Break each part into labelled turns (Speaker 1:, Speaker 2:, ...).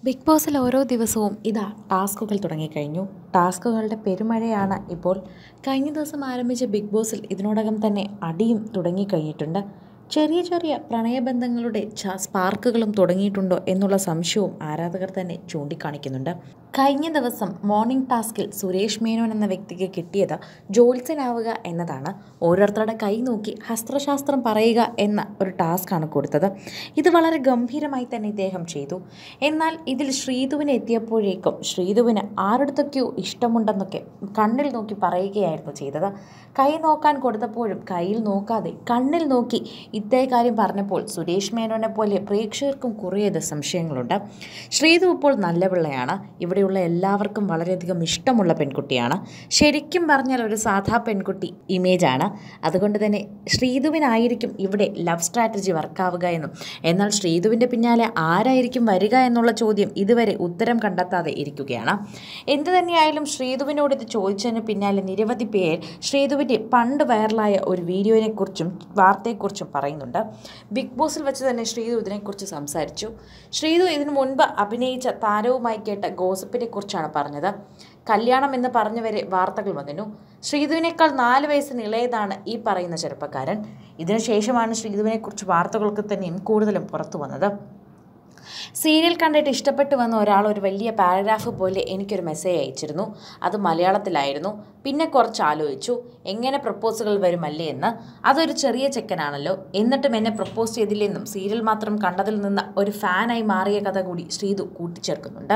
Speaker 1: Big ബോസിൽ ഓരോ ദിവസവും ടാസ്കുകൾ തുടങ്ങിക്കഴിഞ്ഞു. ടാസ്കുകളുടെ പെരുമഴയാണ് ഇപ്പോൾ. കഴിഞ്ഞ ദിവസം ആരംഭിച്ച ബിഗ് ബോസിൽ ഇതിനോടകം തന്നെ അടിയും തുടങ്ങിക്കഴിഞ്ഞിട്ടുണ്ട്. ചെറിയ ചെറിയ പ്രണയബന്ധങ്ങളുടെ സ്പാർക്കുകളും തുടങ്ങിയിട്ടുണ്ടോ എന്നുള്ള സംശയവും ആരാധകർ തന്നെ ചൂണ്ടിക്കാണിക്കുന്നുണ്ട്. കഴിഞ്ഞ ദിവസം മോർണിംഗ് ടാസ്കിൽ സുരേഷ് മേനോൻ എന്ന വ്യക്തിക്ക് കിട്ടിയത് ജ്യോത്സ്യനാവുക എന്നതാണ്. ഓരോരുത്തരുടെ കൈ നോക്കി ഹസ്ത്രശാസ്ത്രം പറയുക എന്ന ഒരു ടാസ്ക്കാണ് കൊടുത്തത്. ഇത് വളരെ ഗംഭീരമായി തന്നെ ഇദ്ദേഹം ചെയ്തു. എന്നാൽ ഇതിൽ ശ്രീധുവിന് എത്തിയപ്പോഴേക്കും ശ്രീധുവിന് ആരുടെയൊക്കെയോ ഇഷ്ടമുണ്ടെന്നൊക്കെ കണ്ണിൽ നോക്കി പറയുകയായിരുന്നു ചെയ്തത്. കൈ നോക്കാൻ കൊടുത്തപ്പോഴും കയ്യിൽ നോക്കാതെ കണ്ണിൽ നോക്കി ഇതേ കാര്യം പറഞ്ഞപ്പോൾ സുരേഷ് മേനോനെ പോലെ പ്രേക്ഷകർക്കും കുറേയധികം സംശയങ്ങളുണ്ട്. ശ്രീധു ഇപ്പോൾ നല്ല പിള്ളയാണ്. ഇവിടെയുള്ള എല്ലാവർക്കും വളരെയധികം ഇഷ്ടമുള്ള പെൺകുട്ടിയാണ്. ശരിക്കും പറഞ്ഞാൽ ഒരു സാധാ പെൺകുട്ടി ഇമേജാണ്. അതുകൊണ്ട് തന്നെ ശ്രീധുവിനായിരിക്കും ഇവിടെ ലവ് സ്ട്രാറ്റജി വർക്കാവുക എന്നും, എന്നാൽ ശ്രീധുവിൻ്റെ പിന്നാലെ ആരായിരിക്കും വരിക എന്നുള്ള ചോദ്യം ഇതുവരെ ഉത്തരം കണ്ടെത്താതെ ഇരിക്കുകയാണ്. എന്തു തന്നെയായാലും ശ്രീധുവിനോട് ഇത് ചോദിച്ചതിന് പിന്നാലെ നിരവധി പേർ ശ്രീധുവിൻ്റെ പണ്ട് വൈറലായ ഒരു വീഡിയോയെക്കുറിച്ചും വാർത്തയെക്കുറിച്ചും പറയുന്നുണ്ട്. ബിഗ് ബോസിൽ വെച്ച് തന്നെ ശ്രീധു ഇതിനെക്കുറിച്ച് സംസാരിച്ചു. ശ്രീധു ഇതിനു മുൻപ് അഭിനയിച്ച താരവുമായി കേട്ട ഗോസിപ്പിനെ കുറിച്ചാണ് പറഞ്ഞത്. കല്യാണം എന്ന് പറഞ്ഞവരെ വാർത്തകൾ വന്നിരുന്നു. ശ്രീധുവിനേക്കാൾ 4 വയസ്സിന് ഇളയതാണ് ഈ പറയുന്ന ചെറുപ്പക്കാരൻ. ഇതിനുശേഷമാണ് ശ്രീധുവിനെക്കുറിച്ച് വാർത്തകൾക്ക് തന്നെയും കൂടുതലും പുറത്തു വന്നത്. സീരിയൽ കണ്ടിട്ട് ഇഷ്ടപ്പെട്ടു വന്ന ഒരാൾ ഒരു വലിയ പാരഗ്രാഫ് പോലെ എനിക്കൊരു മെസ്സേജ് അയച്ചിരുന്നു. അത് മലയാളത്തിലായിരുന്നു. പിന്നെ കുറച്ച് ആലോചിച്ചു, എങ്ങനെ പ്രപ്പോസുകൾ വരുമല്ലേ എന്ന്. അതൊരു ചെറിയ ചെക്കനാണല്ലോ, എന്നിട്ടും എന്നെ പ്രപ്പോസ് ചെയ്തില്ലെന്നും സീരിയൽ മാത്രം കണ്ടതിൽ നിന്ന് ഒരു ഫാനായി മാറിയ കഥ കൂടി ശ്രീധു കൂട്ടിച്ചേർക്കുന്നുണ്ട്.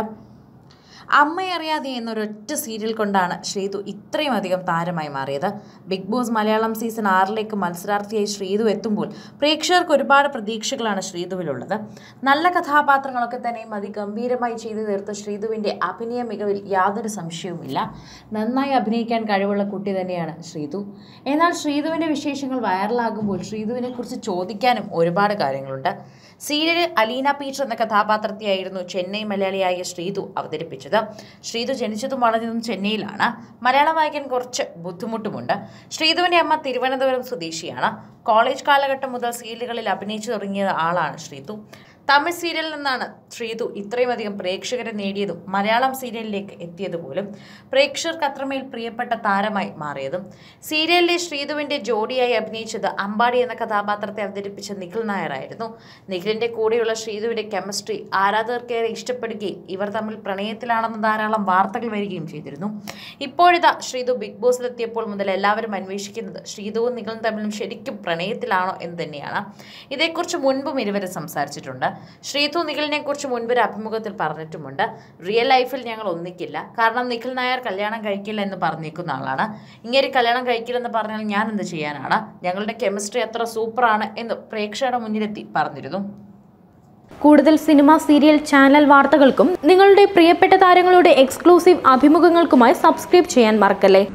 Speaker 1: അമ്മയറിയാതെ എന്നൊരൊറ്റ സീരിയൽ കൊണ്ടാണ് ശ്രീധു ഇത്രയും അധികം താരമായി മാറിയത്. ബിഗ് ബോസ് മലയാളം സീസൺ 6 മത്സരാർത്ഥിയായി ശ്രീധു എത്തുമ്പോൾ പ്രേക്ഷകർക്ക് ഒരുപാട് പ്രതീക്ഷകളാണ് ശ്രീധുവിലുള്ളത്. നല്ല കഥാപാത്രങ്ങളൊക്കെ തന്നെയും അതിഗംഭീരമായി ചെയ്തു തീർത്ത ശ്രീധുവിൻ്റെ അഭിനയ മികവിൽ യാതൊരു സംശയവുമില്ല. നന്നായി അഭിനയിക്കാൻ കഴിവുള്ള കുട്ടി തന്നെയാണ് ശ്രീധു. എന്നാൽ ശ്രീധുവിൻ്റെ വിശേഷങ്ങൾ വൈറലാകുമ്പോൾ ശ്രീധുവിനെക്കുറിച്ച് ചോദിക്കാനും ഒരുപാട് കാര്യങ്ങളുണ്ട്. സീരിയലിൽ അലീന പീറ്റർ എന്ന കഥാപാത്രത്തെയായിരുന്നു ചെന്നൈ മലയാളിയായ ശ്രീധു അവതരിപ്പിച്ചത്. ശ്രീധു ജനിച്ചതും വളർന്നതും ചെന്നൈയിലാണ്. മലയാളം വായിക്കാൻ കുറച്ച് ബുദ്ധിമുട്ടുമുണ്ട്. ശ്രീധുവിൻ്റെ അമ്മ തിരുവനന്തപുരം സ്വദേശിയാണ്. കോളേജ് കാലഘട്ടം മുതൽ സീരിയലുകളിൽ അഭിനയിച്ചു തുടങ്ങിയ ആളാണ് ശ്രീധു. തമിഴ് സീരിയലിൽ നിന്നാണ് ശ്രീധു ഇത്രയും അധികം പ്രേക്ഷകരെ നേടിയതും മലയാളം സീരിയലിലേക്ക് എത്തിയതുപോലും പ്രേക്ഷകർക്ക് അത്രമേൽ പ്രിയപ്പെട്ട താരമായി മാറിയതും. സീരിയലിലെ ശ്രീധുവിൻ്റെ ജോഡിയായി അഭിനയിച്ചത് അമ്പാടി എന്ന കഥാപാത്രത്തെ അവതരിപ്പിച്ച നിഖിൽ നായരായിരുന്നു. നിഖിലിൻ്റെ കൂടെയുള്ള ശ്രീധുവിൻ്റെ കെമിസ്ട്രി ആരാധകർക്കേറെ ഇഷ്ടപ്പെടുകയും ഇവർ തമ്മിൽ പ്രണയത്തിലാണെന്ന് ധാരാളം വാർത്തകൾ വരികയും ചെയ്തിരുന്നു. ഇപ്പോഴിതാ ശ്രീധു ബിഗ് ബോസിലെത്തിയപ്പോൾ മുതൽ എല്ലാവരും അന്വേഷിക്കുന്നത് ശ്രീധുവും നിഖിലും തമ്മിലും ശരിക്കും പ്രണയത്തിലാണോ എന്ന് തന്നെയാണ്. ഇതേക്കുറിച്ച് മുൻപും ഇരുവരും സംസാരിച്ചിട്ടുണ്ട്. ശ്രീധു നിഖിലിനെ കുറിച്ച് മുൻപൊരു അഭിമുഖത്തിൽ പറഞ്ഞിട്ടുമുണ്ട്, റിയൽ ലൈഫിൽ ഞങ്ങൾ ഒന്നിക്കില്ല, കാരണം നിഖിൽ നായർ കല്യാണം കഴിക്കില്ല എന്ന് പറഞ്ഞേക്കുന്ന ആളാണ്. ഇങ്ങനെ കല്യാണം കഴിക്കില്ലെന്ന് പറഞ്ഞാൽ ഞാൻ എന്ത് ചെയ്യാനാണ്, ഞങ്ങളുടെ കെമിസ്ട്രി അത്ര സൂപ്പറാണ് എന്ന് പ്രേക്ഷകരുടെ മുന്നിലെത്തി പറഞ്ഞിരുന്നു.
Speaker 2: കൂടുതൽ സിനിമ, സീരിയൽ, ചാനൽ വാർത്തകൾക്കും നിങ്ങളുടെ പ്രിയപ്പെട്ട താരങ്ങളുടെ എക്സ്ക്ലൂസീവ് അഭിമുഖങ്ങൾക്കുമായി സബ്സ്ക്രൈബ് ചെയ്യാൻ മറക്കല്ലേ.